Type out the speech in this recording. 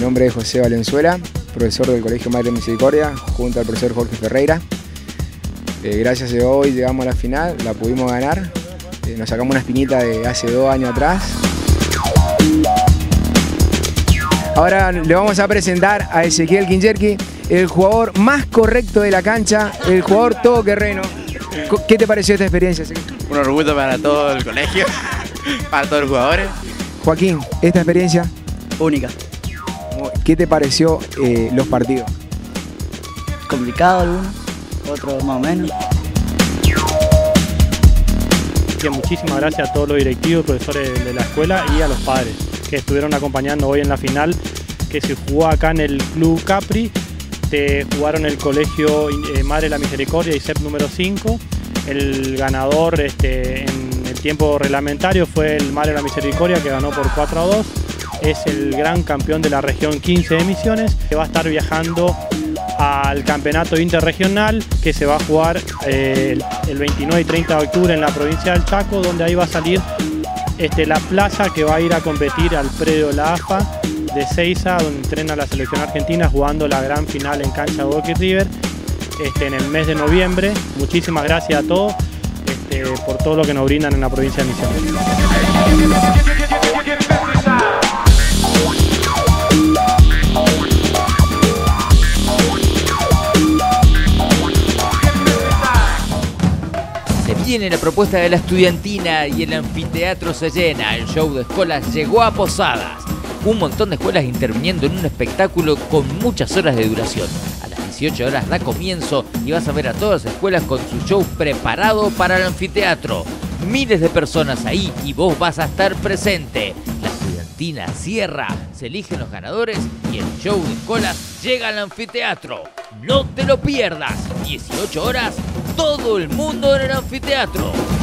nombre es José Valenzuela, profesor del Colegio Madre Misericordia, junto al profesor Jorge Ferreira. Gracias a hoy llegamos a la final, la pudimos ganar. Nos sacamos una espinita de hace 2 años atrás. Ahora le vamos a presentar a Ezequiel Quinjerqui, el jugador más correcto de la cancha, el jugador todoterreno. ¿Qué te pareció esta experiencia, Ezequiel? Un orgullo para todo el colegio, para todos los jugadores. Joaquín, esta experiencia única. ¿Qué te pareció los partidos? Complicado algunos, otros más o menos. Muchísimas gracias a todos los directivos, profesores de la escuela y a los padres que estuvieron acompañando hoy en la final que se jugó acá en el Club Capri. Jugaron el Colegio Madre de la Misericordia, ISEP número 5. El ganador en el tiempo reglamentario fue el Madre de la Misericordia, que ganó por 4-2. Es el gran campeón de la región 15 de Misiones, que va a estar viajando al campeonato interregional que se va a jugar el 29 y 30 de octubre en la provincia del Chaco, donde ahí va a salir la plaza que va a ir a competir al predio de la AFA de Seiza, donde entrena la selección argentina jugando la gran final en cancha Boca y River en el mes de noviembre. Muchísimas gracias a todos por todo lo que nos brindan en la provincia de Misiones. Viene la propuesta de la estudiantina y el anfiteatro se llena. El show de escuelas llegó a Posadas. Un montón de escuelas interviniendo en un espectáculo con muchas horas de duración. A las 18 horas da comienzo y vas a ver a todas las escuelas con su show preparado para el anfiteatro. Miles de personas ahí y vos vas a estar presente. La estudiantina cierra, se eligen los ganadores y el show de escuelas llega al anfiteatro. No te lo pierdas. 18 horas. Todo el mundo en el anfiteatro.